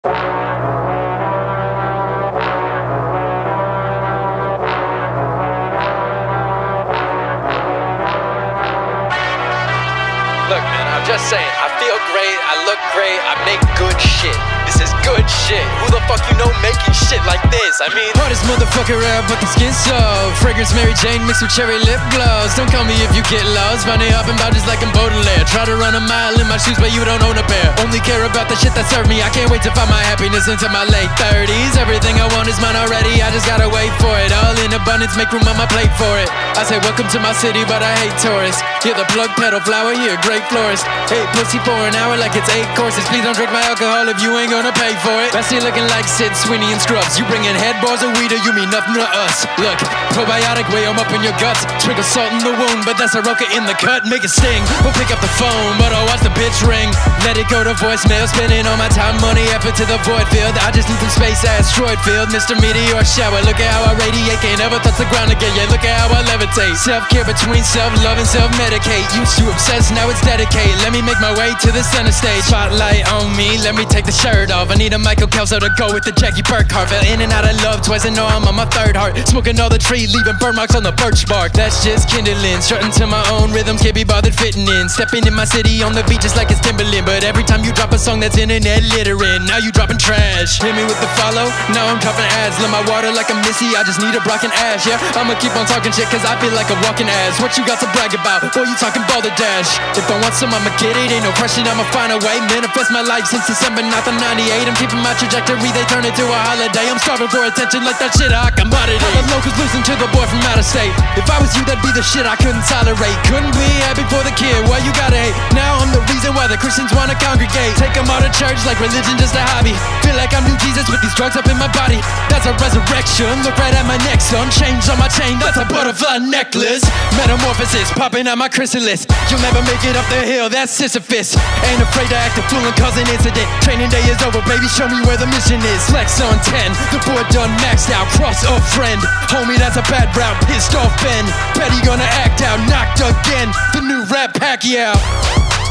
Look, man, I'm just saying, I feel great, I look great, I make good shit. This is good shit. Who the fuck you know making shit like this? I mean, hardest motherfucker out, but the skin soft. Fragrance Mary Jane mixed with cherry lip gloss. Don't call me if you get lost. Funny hopping about just like I'm Baudelaire. Try to run a mile in my shoes, but you don't own a pair. Only care about the shit that served me. I can't wait to find my happiness into my late 30s. Everything I want is mine already, I just gotta wait for it. All in abundance, make room on my plate for it. I say welcome to my city, but I hate tourists. You're the plug pedal flower, you're a great florist. Hey, pussy for an hour like it's 8 courses. Please don't drink my alcohol if you ain't gonna pay for it. Bestie looking like Sid Sweeney and Scrubs. You bringing head bars of weed or you mean nothing to us. Look, probiotic way I'm up in your guts. Trickle salt in the wound, but that's a roca in the cut. Make it sting, we'll pick up the phone, but I'll watch the bitch ring. Let it go to voicemail, spending all my time, money, effort to the void field. I just need some space, asteroid field, Mr. Meteor shower. Look at how I radiate, can't ever touch the ground again. Yeah, look at how I levitate. Self-care between self-love and self-medicate. Used to obsess, now it's dedicate. Let me make my way to the center stage. Spotlight on me, let me take the shirt off. I need a Michael Kelso to go with the Jackie Burkhart. Fell in and out of love twice and know I'm on my third heart. Smoking all the tree, leaving burn marks on the birch bark. That's just kindling, strutting to my own rhythms, can't be bothered fitting in. Stepping in my city on the beach just like it's Timberland. But every time you drop a song that's internet littering, now you dropping trash. Hit me with the follow, now I'm dropping ads. Love my water like a Missy, I just need a Brock and Ash. Yeah, I'ma keep on talking shit cause I feel like a walking ass. What you got to brag about? Boy, you talking balderdash. If I want some, I'ma get it, ain't no question, I'ma find a way. Manifest my life since December 9th of 98. I'm keeping my trajectory, they turn it to a holiday. I'm starving for attention like that shit a commodity. All the locals listen to the boy from out of state. If I was you, that'd be the shit I couldn't tolerate. Couldn't be happy for the kid, why you gotta hate? Now I'm the reason why the Christians wanna congregate. Take them out of church like religion just a hobby. Feel like I'm new Jesus with these drugs up in my body. That's a resurrection, look right at my neck, son. Chains on my chain, that's a butterfly necklace. Metamorphosis, popping out my chrysalis. You'll never make it up the hill, that's Sisyphus. Ain't afraid to act a fool and cause an incident. Training day is over, baby, show me where the mission is. Flex on 10, the board done maxed out. Cross a friend, homie, that's a bad route. Pissed off Ben, bet he gonna act out. Knocked again, the new rap Pacquiao.